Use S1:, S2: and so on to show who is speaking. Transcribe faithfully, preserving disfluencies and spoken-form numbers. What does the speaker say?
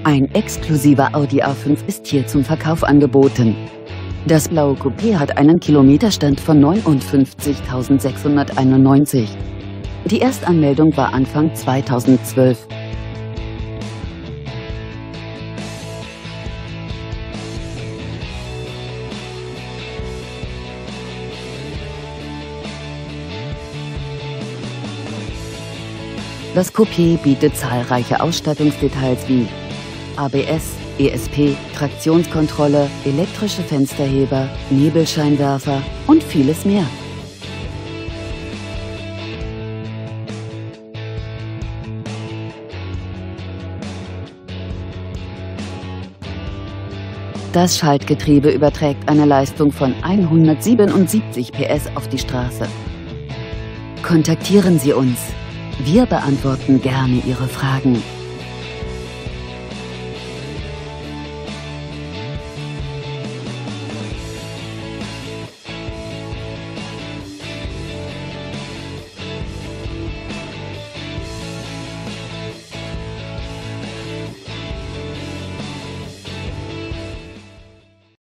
S1: Ein exklusiver Audi A fünf ist hier zum Verkauf angeboten. Das blaue Coupé hat einen Kilometerstand von neunundfünfzigtausendsechshunderteinundneunzig. Die Erstanmeldung war Anfang zweitausendzwölf. Das Coupé bietet zahlreiche Ausstattungsdetails wie A B S, E S P, Traktionskontrolle, elektrische Fensterheber, Nebelscheinwerfer und vieles mehr. Das Schaltgetriebe überträgt eine Leistung von hundertsiebenundsiebzig P S auf die Straße. Kontaktieren Sie uns. Wir beantworten gerne Ihre Fragen.